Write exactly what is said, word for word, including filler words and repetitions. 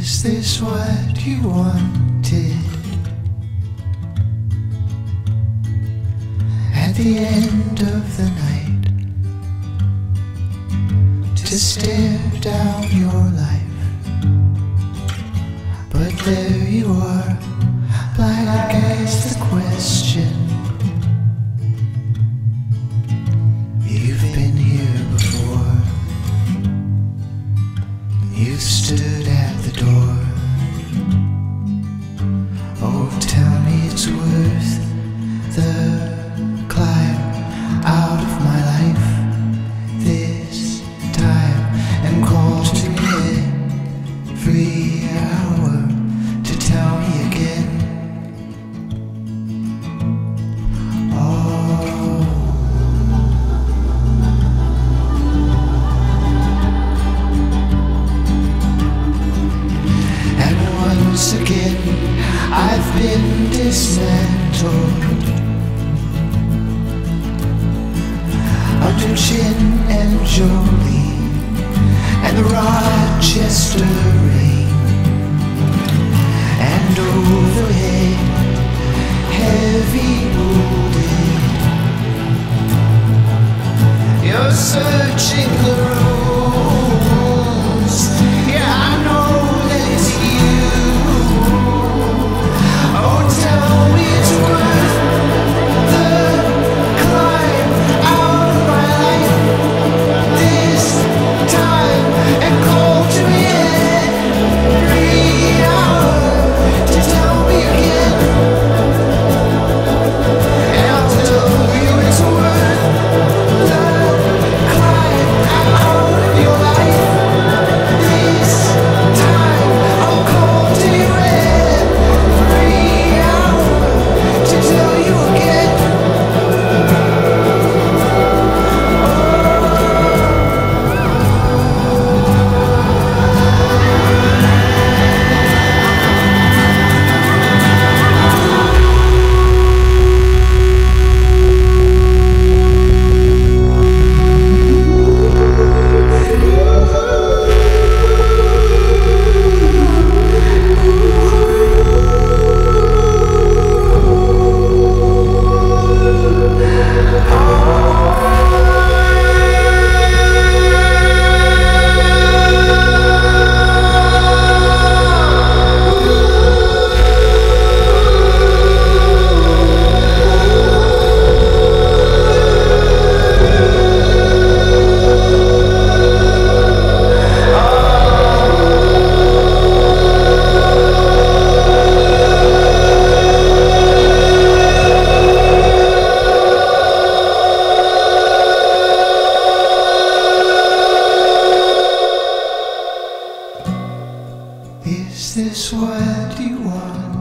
Is this what you wanted? At the end of the night, to stare down your life, but there you are, blank as the question. You've been here before. You stood at the door. Oh, tell me it's worth the climb out of my life this time, and call to me every hour to tell me again. Once again, I've been dismantled under Chin and Jolie and the Rochester rain, and overhead, heavy wounded. You're searching the rooms. Yeah, I know that it's you. Oh, tell me it's worth the climb out of my life this time, and call to me every hour to tell me again. And I'll tell you it's worth the climb out of your life this time. I'll call to you every hour to tell you again. Is this what you want?